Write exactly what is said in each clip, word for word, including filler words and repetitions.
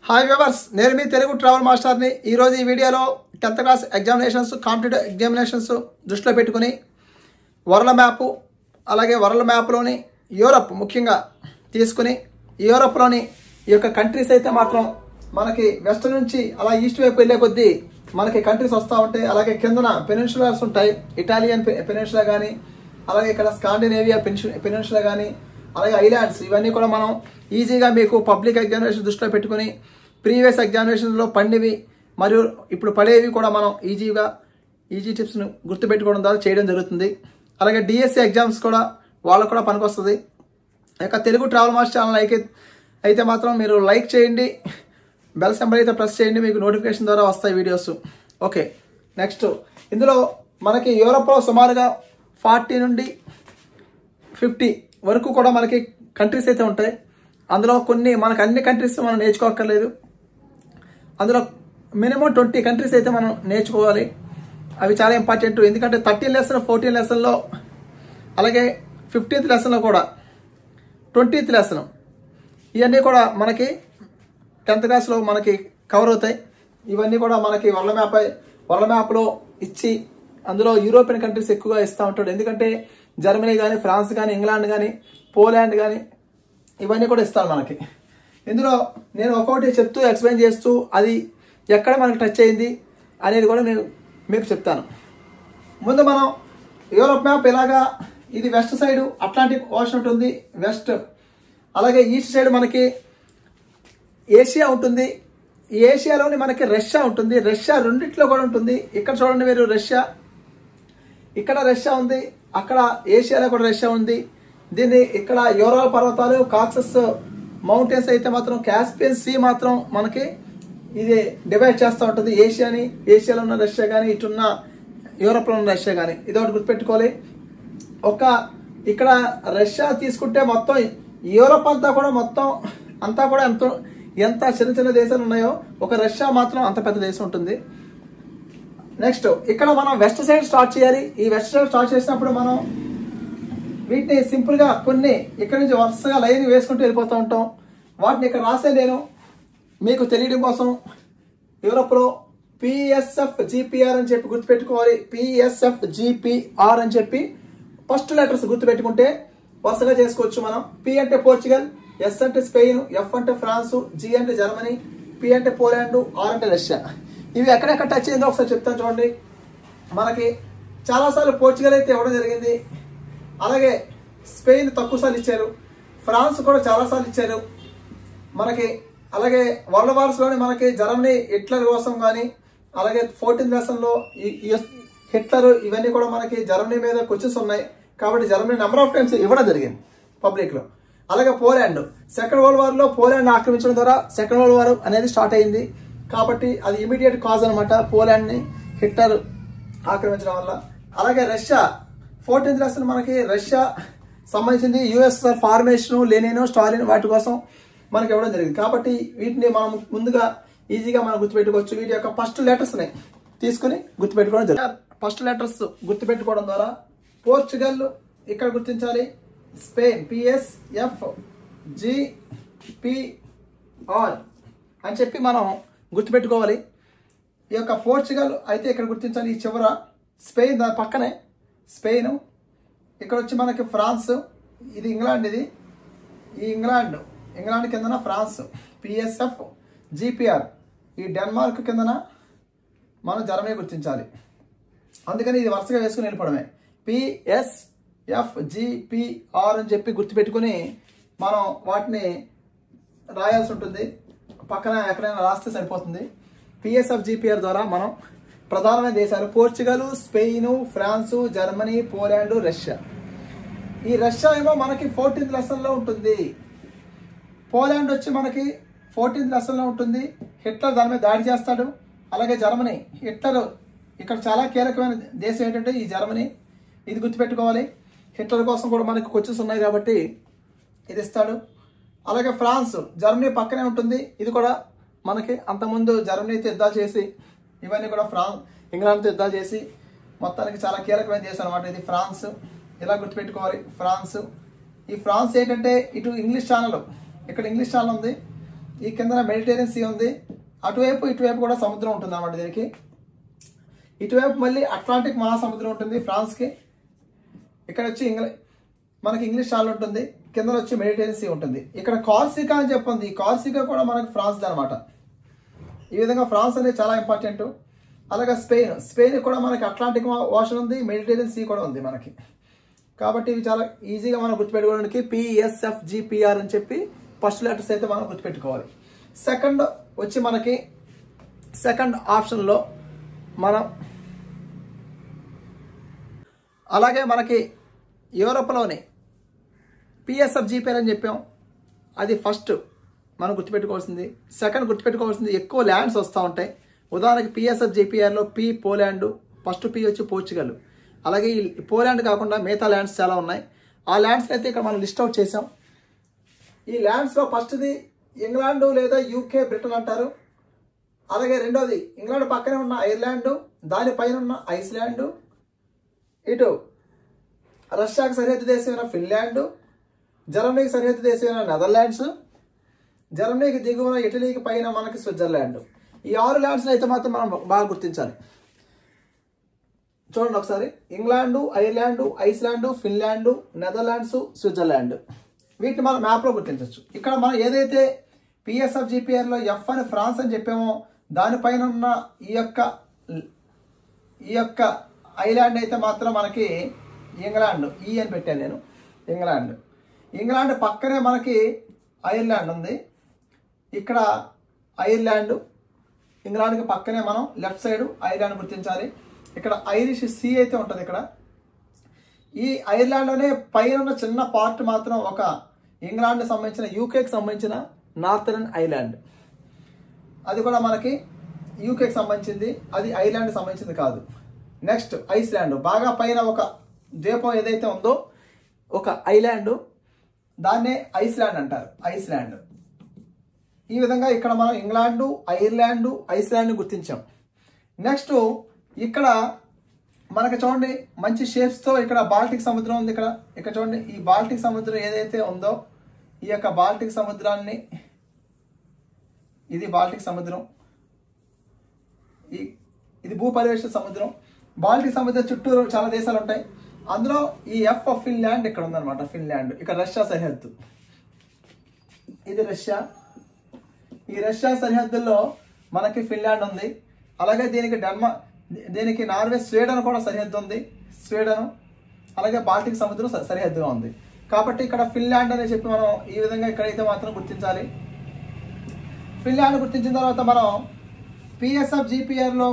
Hi viewers, నేను మీ Telugu travel మాస్టర్ని. ఈరోజు ఈ వీడియోలో tenth class examinations, competitive examinations దృష్టిలో పెట్టుకుని వరల్డ్ మ్యాపు, అలాగే వరల్డ్ మ్యాప్లోని యూరప్ ముఖ్యంగా తీసుకుని యూరప్లోని ఈ యొక్క కంట్రీస్ అయితే మాత్రం మనకి వెస్ట్ నుంచి అలా ఈస్ట్ వైపు వెళ్ళే కొద్దీ మనకి కంట్రీస్ వస్తూ ఉంటాయి. అలాగే కిందన పెనిన్సులాస్ ఉంటాయి, ఇటాలియన్ పెనిన్సులా కానీ, అలాగే ఇక్కడ స్కాండినేవియా పెనిన్సులా కానీ, అలాగే ఐలాండ్స్, ఇవన్నీ కూడా మనం ఈజీగా మీకు పబ్లిక్ ఎగ్జామినేషన్ దృష్టిలో పెట్టుకుని ప్రీవియస్ ఎగ్జామినేషన్లో పండివి మరియు ఇప్పుడు పడేవి కూడా మనం ఈజీగా ఈజీ టిప్స్ను గుర్తుపెట్టుకోవడం ద్వారా చేయడం జరుగుతుంది. అలాగే డిఎస్సి ఎగ్జామ్స్ కూడా వాళ్ళకు కూడా పనికొస్తుంది. ఇక తెలుగు ట్రావెల్ మాస్టర్ ఛానల్ అయితే అయితే మాత్రం మీరు లైక్ చేయండి, బెల్ సింబల్ అయితే ప్రెస్ చేయండి, మీకు నోటిఫికేషన్ ద్వారా వస్తాయి వీడియోస్. ఓకే, నెక్స్ట్ ఇందులో మనకి యూరోప్లో సుమారుగా ఫార్టీ నుండి ఫిఫ్టీ వరకు కూడా మనకి కంట్రీస్ అయితే ఉంటాయి. అందులో కొన్ని మనకు అన్ని కంట్రీస్ మనం నేర్చుకోక్కర్లేదు. అందులో మినిమం ట్వంటీ కంట్రీస్ అయితే మనం నేర్చుకోవాలి. అవి చాలా ఇంపార్టెంట్. ఎందుకంటే థర్టీన్ లెసన్, ఫోర్టీన్ లెసన్లో, అలాగే ఫిఫ్టీన్త్ లెసన్లో కూడా, ట్వంటీత్ లెసన్, ఇవన్నీ కూడా మనకి టెన్త్ క్లాస్లో మనకి కవర్ అవుతాయి. ఇవన్నీ కూడా మనకి వరల్డ్ మ్యాప్ వరల్డ్ మ్యాప్లో ఇచ్చి అందులో యూరోపియన్ కంట్రీస్ ఎక్కువగా ఇస్తూ ఉంటాడు. ఎందుకంటే జర్మనీ కానీ, ఫ్రాన్స్ కానీ, ఇంగ్లాండ్ కానీ, పోలాండ్ కానీ, ఇవన్నీ కూడా ఇస్తారు మనకి. ఇందులో నేను ఒక్కొక్కటి చెప్తూ ఎక్స్ప్లెయిన్ చేస్తూ అది ఎక్కడ మనకి టచ్ అయింది అనేది కూడా నేను మీకు చెప్తాను. ముందు మనం యూరోప్ మ్యాప్ ఇలాగా, ఇది వెస్ట్ సైడ్ అట్లాంటిక్ ఓషన్ ఉంటుంది వెస్ట్, అలాగే ఈస్ట్ సైడ్ మనకి ఏషియా ఉంటుంది. ఈ ఏషియాలోని మనకి రష్యా ఉంటుంది. రష్యా రెండిట్లో కూడా ఉంటుంది. ఇక్కడ చూడండి మీరు, రష్యా, ఇక్కడ రష్యా ఉంది, అక్కడ ఏషియాలో కూడా రష్యా ఉంది. దీన్ని ఇక్కడ యూరల్ పర్వతాలు, కాక్సస్ మౌంటైన్స్ అయితే మాత్రం కాస్పియన్ సీ మాత్రం మనకి ఇది డివైడ్ చేస్తూ ఉంటుంది. ఏషియాని, ఏషియాలో ఉన్న రష్యా కానీ, ఇటున్న యూరోప్లో ఉన్న రష్యా కానీ, ఇది ఒకటి గుర్తుపెట్టుకోవాలి. ఒక ఇక్కడ రష్యా తీసుకుంటే మొత్తం యూరోప్ అంతా కూడా మొత్తం అంతా కూడా ఎంతో ఎంత చిన్న చిన్న దేశాలు ఉన్నాయో ఒక రష్యా మాత్రం అంత పెద్ద దేశం ఉంటుంది. నెక్స్ట్ ఇక్కడ మనం వెస్ట్ సైడ్ స్టార్ట్ చేయాలి. ఈ వెస్ట్ సైడ్ స్టార్ట్ చేసినప్పుడు మనం వీటిని సింపుల్గా కొన్ని ఇక్కడ నుంచి వరుసగా లైన్ వేసుకుంటూ వెళ్ళిపోతూ ఉంటాం. వాటిని ఇక్కడ రాసే నేను మీకు తెలియడం కోసం యూరోప్లో పిఎస్ఎఫ్ జిపిఆర్ అని చెప్పి గుర్తుపెట్టుకోవాలి. పిఎస్ఎఫ్ జిపిఆర్ అని చెప్పి ఫస్ట్ లెటర్స్ గుర్తుపెట్టుకుంటే వరుసగా చేసుకోవచ్చు మనం. పి అంటే పోర్చుగల్, ఎస్ అంటే స్పెయిన్, ఎఫ్ అంటే ఫ్రాన్స్, జి అంటే జర్మనీ, పి అంటే పోలాండ్, ఆర్ అంటే రష్యా. ఇవి ఎక్కడెక్కడ టచ్ అయిందో ఒకసారి చెప్తాను చూడండి. మనకి చాలాసార్లు పోర్చుగల్ అయితే ఇవ్వడం జరిగింది, అలాగే స్పెయిన్ తక్కువ సార్లు ఇచ్చారు, ఫ్రాన్స్ కూడా చాలాసార్లు ఇచ్చారు మనకి. అలాగే వరల్డ్ వార్స్లోని మనకి జర్మనీ హిట్లర్ కోసం కానీ, అలాగే ఫోర్టీన్త్ లెసన్లో హిట్లర్, ఇవన్నీ కూడా మనకి జర్మనీ మీద క్వశ్చన్స్ ఉన్నాయి కాబట్టి జర్మనీ నెంబర్ ఆఫ్ టైమ్స్ ఇవ్వడం జరిగింది పబ్లిక్లో. అలాగే పోలాండ్, సెకండ్ వరల్డ్ వార్లో పోలాండ్ ఆక్రమించడం ద్వారా సెకండ్ వరల్డ్ వార్ అనేది స్టార్ట్ అయింది కాబట్టి అది ఇమీడియట్ కాజ్ అనమాట, పోలాండ్ని హిట్లర్ ఆక్రమించడం వల్ల. అలాగే రష్యా, ఫోర్టీన్త్ లెసన్ మనకి రష్యా సంబంధించింది. యుఎస్ఎస్ఆర్ ఫార్మేషన్, లెనిన్, స్టాలిన్, వాటి కోసం మనకి ఇవ్వడం జరిగింది కాబట్టి వీటిని మనం ముందుగా ఈజీగా మనం గుర్తుపెట్టుకోవచ్చు. వీటి యొక్క ఫస్ట్ లెటర్స్ని తీసుకుని గుర్తుపెట్టుకోవడం జరిగింది. ఫస్ట్ లెటర్స్ గుర్తుపెట్టుకోవడం ద్వారా పోర్చుగల్ ఇక్కడ గుర్తించాలి, స్పెయిన్ పిఎస్ఎఫ్ జిపిఆర్ అని చెప్పి మనం గుర్తుపెట్టుకోవాలి. ఈ యొక్క పోర్చుగల్ అయితే ఇక్కడ గుర్తించాలి, ఈ చివర స్పెయిన్ దాని పక్కనే స్పెయిన్, ఇక్కడ వచ్చి మనకి ఫ్రాన్స్, ఇది ఇంగ్లాండ్, ఇది ఈ ఇంగ్లాండ్ ఇంగ్లాండ్ కిందన ఫ్రాన్స్ పిఎస్ఎఫ్ జిపిఆర్, ఈ డెన్మార్క్ కిందన మనం జర్మనీ గుర్తించాలి. అందుకని ఇది వరుసగా వేసుకుని వెళ్ళిపోవడమే. పిఎస్ఎఫ్ జిపిఆర్ అని చెప్పి గుర్తుపెట్టుకుని మనం వాటిని రాయాల్సి ఉంటుంది. పక్కన ఎక్కడైనా రాస్తే సరిపోతుంది. పిఎస్ఎఫ్ జిపిఆర్ ద్వారా మనం ప్రధానమైన దేశాలు Portugal, Spain, France, Germany, Poland, Russia. ఈ రష్యా ఏమో మనకి ఫోర్టీన్త్ లెసన్లో ఉంటుంది. పోలాండ్ వచ్చి మనకి ఫోర్టీన్త్ లెసన్లో ఉంటుంది. హిట్లర్ దాని మీద దాడి చేస్తాడు. అలాగే జర్మనీ, హిట్లర్ ఇక్కడ చాలా కీలకమైన దేశం ఏంటంటే ఈ జర్మనీ, ఇది గుర్తుపెట్టుకోవాలి. హిట్లర్ కోసం కూడా మనకి క్వశ్చన్స్ ఉన్నాయి కాబట్టి ఇది ఇస్తాడు. అలాగే ఫ్రాన్స్, జర్మనీ పక్కనే ఉంటుంది. ఇది కూడా మనకి అంతకుముందు జర్మనీతో యుద్ధాలు చేసి, ఇవన్నీ కూడా ఫ్రాన్స్ ఇంగ్లాండ్తో యుద్ధాలు చేసి మొత్తానికి చాలా కీలకమైన దేశం అనమాట ఇది ఫ్రాన్స్. ఇలా గుర్తుపెట్టుకోవాలి ఫ్రాన్స్. ఈ ఫ్రాన్స్ ఏంటంటే ఇటు ఇంగ్లీష్ ఛానల్, ఇక్కడ ఇంగ్లీష్ ఛానల్ ఉంది, ఈ కింద మెడిటేరియన్ సీ ఉంది, అటువైపు ఇటువైపు కూడా సముద్రం ఉంటుంది అన్నమాట దీనికి. ఇటువైపు మళ్ళీ అట్లాంటిక్ మహాసముద్రం ఉంటుంది ఫ్రాన్స్కి. ఇక్కడ వచ్చి ఇంగ్ల మనకి ఇంగ్లీష్ ఛానల్ ఉంటుంది, కింద వచ్చి మెడిటేరియన్ సీ ఉంటుంది. ఇక్కడ కార్సికా అని చెప్పింది, ఈ కార్సికా కూడా మనకి ఫ్రాన్స్ అనమాట. ఈ విధంగా ఫ్రాన్స్ అనేది చాలా ఇంపార్టెంట్. అలాగే స్పెయిన్, స్పెయిన్ కూడా మనకి అట్లాంటిక్ ఓషన్ ఉంది, మెడిటేరియన్ సీ కూడా ఉంది మనకి. కాబట్టి ఇవి చాలా ఈజీగా మనం గుర్తుపెట్టుకోవడానికి పిఎస్ఎఫ్జిపిఆర్ అని చెప్పి ఫస్ట్ లెటర్స్ అయితే మనం గుర్తుపెట్టుకోవాలి. సెకండ్ వచ్చి మనకి సెకండ్ ఆప్షన్లో మనం అలాగే మనకి యూరోప్లోని పిఎస్ఎఫ్జిపిఆర్ అని చెప్పాం, అది ఫస్ట్ మనం గుర్తుపెట్టుకోవాల్సింది. సెకండ్ గుర్తుపెట్టుకోవాల్సింది ఎక్కువ ల్యాండ్స్ వస్తూ ఉంటాయి. ఉదాహరణకి పిఎస్ఎఫ్జిపిఆర్లో పి పోలాండ్, ఫస్ట్ పి వచ్చి పోర్చుగల్. అలాగే ఈ పోలాండ్ కాకుండా మిగతా ల్యాండ్స్ చాలా ఉన్నాయి. ఆ ల్యాండ్స్ అయితే ఇక్కడ మనం లిస్ట్ అవుట్ చేసాం. ఈ ల్యాండ్స్లో ఫస్ట్ది ఇంగ్లాండ్ లేదా యూకే బ్రిటన్ అంటారు. అలాగే రెండోది ఇంగ్లాండ్ పక్కనే ఉన్న ఐర్లాండ్, దానిపైన ఉన్న ఐస్లాండ్, ఇటు రష్యాకి సరిహద్దు దేశమైన ఫిన్లాండ్, జర్మనీకి సరిహద్దు దేశమైన నెదర్లాండ్స్, జర్మనీకి దిగువన ఇటలీకి పైన మనకి స్విట్జర్లాండ్. ఈ ఆరు ల్యాండ్స్ని అయితే మాత్రం మనం బాగా గుర్తించాలి. చూడండి ఒకసారి, England, Ireland, Iceland, Finland, Netherlands, Switzerland, వీటిని మనం మ్యాప్లో గుర్తించవచ్చు. ఇక్కడ మనం ఏదైతే పిఎస్ఎఫ్జిపిఆర్లో ఎఫ్ అని ఫ్రాన్స్ అని చెప్పామో దానిపైన ఉన్న ఈ యొక్క ఈ యొక్క ఐలాండ్ అయితే మాత్రం మనకి ఇంగ్లాండ్, ఈ అని పెట్టాను నేను, ఇంగ్లాండ్. ఇంగ్లాండ్ పక్కనే మనకి ఐర్లాండ్ ఉంది. ఇక్కడ ఐర్లాండ్, ఇంగ్లాండ్కి పక్కనే మనం లెఫ్ట్ సైడ్ ఐర్లాండ్ గుర్తించాలి. ఇక్కడ ఐరిష్ సీ అయితే ఉంటుంది. ఇక్కడ ఈ ఐర్లాండ్లోనే పైన ఉన్న చిన్న పార్ట్ మాత్రం ఒక ఇంగ్లాండ్కి సంబంధించిన, యూకేకి సంబంధించిన నార్థరన్ ఐలాండ్, అది కూడా మనకి యూకేకి సంబంధించింది, అది ఐర్లాండ్కి సంబంధించింది కాదు. నెక్స్ట్ ఐస్లాండ్, బాగా పైన ఒక ద్వీపం ఏదైతే ఉందో ఒక ఐలాండ్, దాన్నే ఐస్లాండ్ అంటారు, ఐస్లాండ్. ఈ విధంగా ఇక్కడ మనం ఇంగ్లాండు, ఐర్లాండు, ఐస్లాండ్ గుర్తించాం. నెక్స్ట్ ఇక్కడ మనకి చూడండి మంచి షేప్స్తో ఇక్కడ బాల్టిక్ సముద్రం ఉంది. ఇక్కడ ఇక్కడ చూడండి, ఈ బాల్టిక్ సముద్రం ఏదైతే ఉందో ఈ యొక్క బాల్టిక్ సముద్రాన్ని, ఇది బాల్టిక్ సముద్రం, ఈ ఇది భూపరివేష్ట సముద్రం. బాల్టిక్ సముద్రం చుట్టూ చాలా దేశాలు ఉంటాయి. అందులో ఈ ఎఫ్ ఆఫ్ ఫిన్లాండ్ ఇక్కడ ఉందన్నమాట, ఫిన్లాండ్. ఇక్కడ రష్యా సరిహద్దు, ఇది రష్యా. ఈ రష్యా సరిహద్దుల్లో మనకి ఫిన్లాండ్ ఉంది. అలాగే దీనికి డెన్మా దీనికి నార్వే, స్వీడన్ కూడా సరిహద్దు ఉంది, స్వీడన్. అలాగే బాల్టిక్ సముద్రం సరిహద్దుగా ఉంది. కాబట్టి ఇక్కడ ఫిన్లాండ్ అని చెప్పి మనం ఈ విధంగా ఇక్కడైతే మాత్రం గుర్తించాలి. ఫిన్లాండ్ గుర్తించిన తర్వాత మనం పిఎస్ఎఫ్జిపిఆర్లో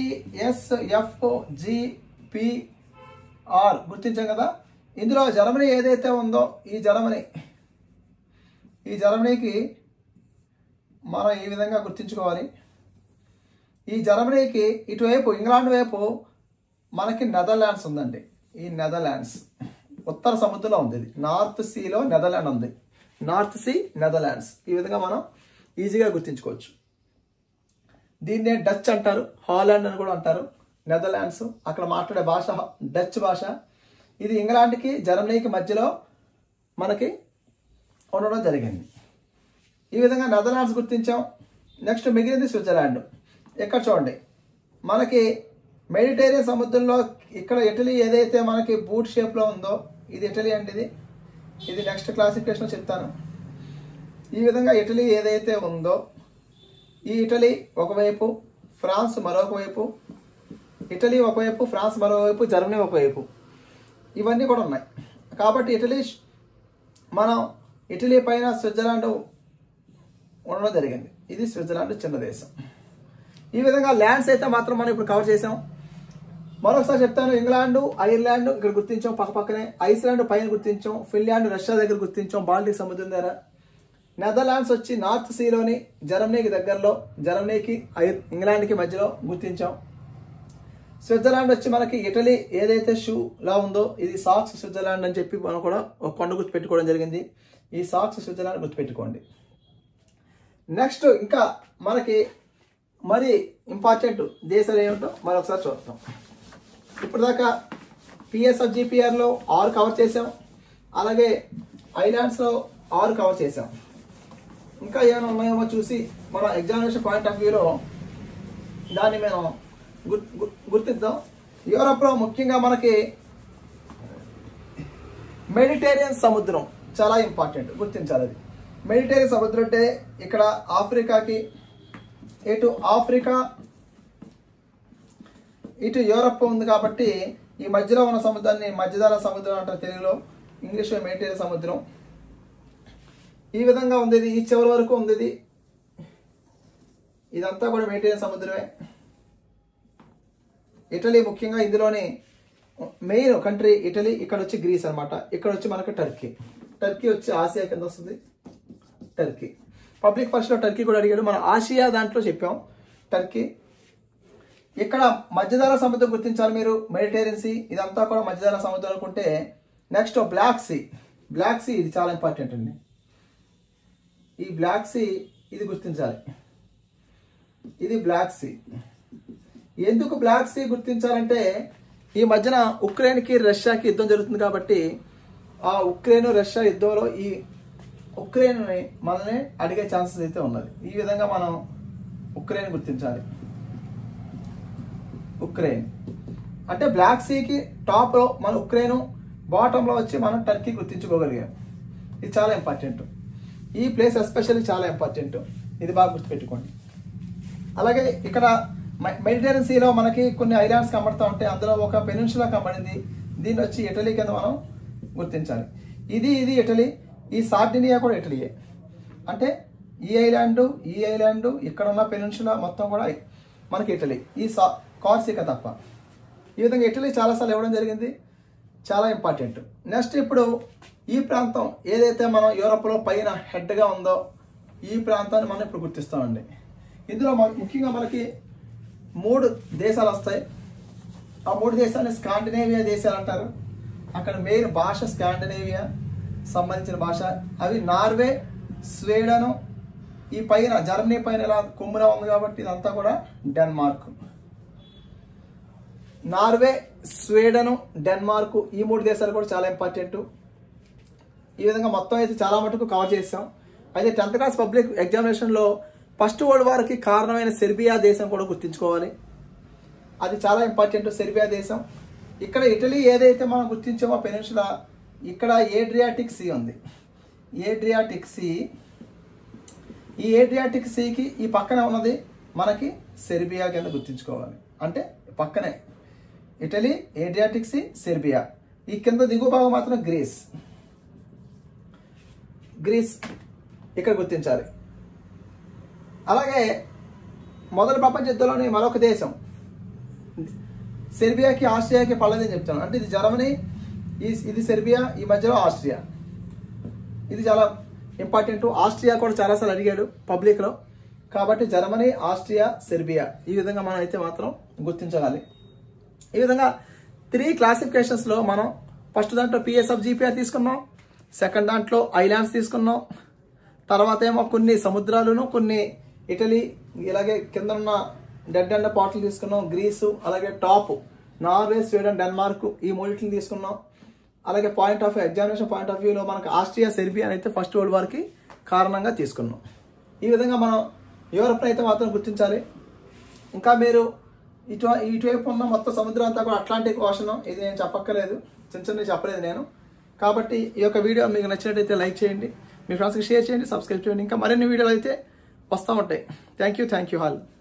పిఎస్ఎఫ్జిపిఆర్ గుర్తించాం కదా. ఇందులో జర్మనీ ఏదైతే ఉందో ఈ జర్మనీ ఈ జర్మనీకి మనం ఈ విధంగా గుర్తించుకోవాలి. ఈ జర్మనీకి ఇటువైపు ఇంగ్లాండ్ వైపు మనకి నెదర్లాండ్స్ ఉందండి. ఈ నెదర్లాండ్స్ ఉత్తర సముద్రంలో ఉంది, ఇది నార్త్ సీలో నెదర్లాండ్ ఉంది, నార్త్ సీ నెదర్లాండ్స్. ఈ విధంగా మనం ఈజీగా గుర్తించుకోవచ్చు. దీన్నే డచ్ అంటారు, హాలాండ్ అని కూడా అంటారు. నెదర్లాండ్స్ అక్కడ మాట్లాడే భాష డచ్ భాష. ఇది ఇంగ్లాండ్కి జర్మనీకి మధ్యలో మనకి ఉండడం జరిగింది. ఈ విధంగా నెదర్లాండ్స్ గుర్తించాం. నెక్స్ట్ మిగిలింది స్విట్జర్లాండ్. ఇక్కడ చూడండి, మనకి మెడిటేరియన్ సముద్రంలో ఇక్కడ ఇటలీ ఏదైతే మనకి బూట్ షేప్లో ఉందో ఇది ఇటలీ అండి. ఇది ఇది నెక్స్ట్ క్లాసిఫికేషన్ చెప్తాను. ఈ విధంగా ఇటలీ ఏదైతే ఉందో ఈ ఇటలీ ఒకవైపు, ఫ్రాన్స్ మరొక వైపు, ఇటలీ ఒకవైపు, ఫ్రాన్స్ మరోవైపు, జర్మనీ ఒకవైపు, ఇవన్నీ కూడా ఉన్నాయి. కాబట్టి ఇటలీ మనం ఇటలీ పైన స్విట్జర్లాండ్ ఉండడం జరిగింది. ఇది స్విట్జర్లాండ్ చిన్న దేశం. ఈ విధంగా ల్యాండ్స్ అయితే మాత్రం మనం ఇప్పుడు కవర్ చేసాం. మరొకసారి చెప్తాను, ఇంగ్లాండ్, ఐర్లాండ్ ఇక్కడ గుర్తించాం పక్క పక్కనే, ఐస్లాండ్ పైన గుర్తించాం, ఫిన్లాండ్ రష్యా దగ్గర గుర్తించాం బాల్టిక్ సముద్రం దగ్గర, నెదర్లాండ్స్ వచ్చి నార్త్ సీలోని జర్మనీకి దగ్గరలో, జర్మనీకి ఇంగ్లాండ్కి మధ్యలో గుర్తించాం. స్విట్జర్లాండ్ వచ్చి మనకి ఇటలీ ఏదైతే షూ లా ఉందో ఇది సాక్స్ స్విట్జర్లాండ్ అని చెప్పి మనం కూడా ఒక కొండ గుర్తు పెట్టుకోవడం జరిగింది. ఈ సాక్స్ స్విట్జర్లాండ్ గుర్తుపెట్టుకోండి. నెక్స్ట్ ఇంకా మనకి మరి ఇంపార్టెంట్ దేశాలు ఏమిటో మరొకసారి చూద్దాం. ఇప్పుడు దాకా పిఎస్ఎఫ్జిపిఆర్లో ఆరు కవర్ చేసాం, అలాగే ఐలాండ్స్లో ఆరు కవర్ చేసాం. ఇంకా ఏమైనా ఉన్నాయేమో చూసి మన ఎగ్జామినేషన్ పాయింట్ ఆఫ్ వ్యూలో దాన్ని మేము గుర్తిద్దాం. యూరోప్లో ముఖ్యంగా మనకి మెడిటేరియన్ సముద్రం చాలా ఇంపార్టెంట్, గుర్తించాలి. అది మెడిటేరియన్ సముద్రం అంటే ఇక్కడ ఆఫ్రికాకి ఇటు ఆఫ్రికా ఇటు యూరప్ ఉంది కాబట్టి ఈ మధ్యలో ఉన్న సముద్రాన్ని మధ్యధరా సముద్రం అంటారు తెలుగులో, ఇంగ్లీష్లో మెడిటేరియన్ సముద్రం. ఈ విధంగా ఉంది, ఈ చివరి వరకు ఉంది. ఇదంతా కూడా మెడిటేరియన్ సముద్రమే. ఇటలీ ముఖ్యంగా ఇందులోని మెయిన్ కంట్రీ ఇటలీ. ఇక్కడ వచ్చి గ్రీస్ అనమాట. ఇక్కడ వచ్చి మనకు టర్కీ. టర్కీ వచ్చి ఆసియా కింద వస్తుంది. టర్కీ పబ్లిక్ పరీక్షలో టర్కీ కూడా అడిగాడు. మనం ఆసియా దాంట్లో చెప్పాం టర్కీ. ఇక్కడ మధ్యధరా సముద్రం గుర్తించాలి మీరు, మెడిటేరియన్ సీ. ఇదంతా కూడా మధ్యధరా సముద్రం అనుకుంటే next black sea. Black sea ఇది చాలా ఇంపార్టెంట్ అండి. ఈ బ్లాక్ సీ ఇది గుర్తించాలి. ఇది బ్లాక్ సీ. ఎందుకు బ్లాక్ సీ గుర్తించాలంటే ఈ మధ్యన ఉక్రెయిన్కి రష్యాకి యుద్ధం జరుగుతుంది కాబట్టి ఆ ఉక్రెయిన్ రష్యా యుద్ధంలో ఈ ఉక్రెయిన్ని మనల్ని అడిగే ఛాన్సెస్ అయితే ఉన్నది. ఈ విధంగా మనం ఉక్రెయిన్ గుర్తించాలి. ఉక్రెయిన్ అంటే బ్లాక్ సీకి టాప్లో మన ఉక్రెయిన్, బాటంలో వచ్చి మనం టర్కీ గుర్తించుకోగలిగాం. ఇది చాలా ఇంపార్టెంట్. ఈ ప్లేస్ ఎస్పెషల్లీ చాలా ఇంపార్టెంట్. ఇది బాగా గుర్తుపెట్టుకోండి. అలాగే ఇక్కడ మెడిటరేనియన్ సీలో మనకి కొన్ని ఐలాండ్స్ కనబడతా ఉంటాయి. అందులో ఒక పెనిన్సులా కనబడింది. దీన్ని వచ్చి ఇటలీ కింద మనం గుర్తించాలి. ఇది ఇది ఇటలీ. ఈ సార్డినియా కూడా ఇటలీయే. అంటే ఈ ఐలాండ్, ఈ ఐలాండ్, ఇక్కడ ఉన్న పెనిన్సులా మొత్తం కూడా మనకి ఇటలీ. ఈ సా కార్సికా తప్ప. ఈ విధంగా ఇటలీ చాలాసార్లు ఇవ్వడం జరిగింది. చాలా ఇంపార్టెంట్. నెక్స్ట్ ఇప్పుడు ఈ ప్రాంతం ఏదైతే మనం యూరోప్లో పైన హెడ్గా ఉందో ఈ ప్రాంతాన్ని మనం ఇప్పుడు గుర్తిస్తామండి. ఇందులో ముఖ్యంగా మనకి మూడు దేశాలు వస్తాయి. ఆ మూడు దేశాలని స్కాండినేవియా దేశాలు అంటారు. అక్కడ మెయిన్ భాష స్కాండినేవియా సంబంధించిన భాష. అవి నార్వే, స్వీడను, ఈ పైన జర్మనీ పైన ఇలా కొమ్ములా ఉంది కాబట్టి ఇదంతా కూడా డెన్మార్క్. నార్వే, స్వీడను, డెన్మార్క్ ఈ మూడు దేశాలు కూడా చాలా ఇంపార్టెంట్. ఈ విధంగా మొత్తం అయితే చాలా మటుకు కవర్ చేసాం. అయితే టెన్త్ క్లాస్ పబ్లిక్ ఎగ్జామినేషన్లో ఫస్ట్ వరల్డ్ వార్కి కారణమైన సెర్బియా దేశం కూడా గుర్తుంచుకోవాలి. అది చాలా ఇంపార్టెంట్. సెర్బియా దేశం. ఇక్కడ ఇటలీ ఏదైతే మనం గుర్తించామో పెనిన్సులా, ఇక్కడ ఏడ్రియాటిక్ సీ ఉంది. Adriatic sea. ఈ ఏడ్రియాటిక్ సీకి ఈ పక్కన ఉన్నది మనకి సెర్బియా కింద గుర్తుంచుకోవాలి. అంటే పక్కనే ఇటలీ, ఏడ్రియాటిక్ సీ, సెర్బియా. ఈ కింద దిగువ భాగం మాత్రం గ్రీస్. గ్రీస్ ఇక్కడ గుర్తించాలి. అలాగే మొదటి ప్రపంచ యుద్ధంలోని మరొక దేశం సెర్బియాకి ఆస్ట్రియాకి పడలేదని చెప్తాను. అంటే ఇది జర్మనీ, ఈ ఇది సెర్బియా, ఈ మధ్యలో ఆస్ట్రియా. ఇది చాలా ఇంపార్టెంట్. ఆస్ట్రియా కూడా చాలాసార్లు అడిగాడు పబ్లిక్లో. కాబట్టి జర్మనీ, ఆస్ట్రియా, సెర్బియా ఈ విధంగా మనం అయితే మాత్రం గుర్తించాలి. ఈ విధంగా త్రీ క్లాసిఫికేషన్స్లో మనం ఫస్ట్ దాంట్లో పిఎస్ఎఫ్ జీపీఆర్ తీసుకున్నాం, సెకండ్ దాంట్లో ఐలాండ్స్ తీసుకున్నాం, తర్వాత ఏమో కొన్ని సముద్రాలను, కొన్ని ఇటలీ, ఇలాగే కింద ఉన్న డెడ్ అండ్ పాట్లు తీసుకున్నాం, గ్రీసు, అలాగే టాప్ నార్వే, స్వీడన్, డెన్మార్క్ ఈ మూడింటిని తీసుకున్నాం. అలాగే point of examination point of వ్యూలో మనకు ఆస్ట్రియా, సెర్బియా అయితే ఫస్ట్ వరల్డ్ వార్కి కారణంగా తీసుకున్నాం. ఈ విధంగా మనం యూరప్ని అయితే మాత్రం గుర్తించాలి. ఇంకా మీరు ఇటు ఇటువైపు ఉన్న మొత్తం సముద్రం అంతా కూడా అట్లాంటిక్ ఓషన్. ఇది నేను చెప్పక్కర్లేదు, చిన్న చిన్న చెప్పలేదు నేను. కాబట్టి ఈ యొక్క వీడియో మీకు నచ్చినట్టయితే లైక్ చేయండి, మీ ఫ్రెండ్స్కి షేర్ చేయండి, సబ్స్క్రైబ్ చేయండి. ఇంకా మరిన్ని వీడియోలు అయితే వస్తూ ఉంటాయి. Thank you thank you all.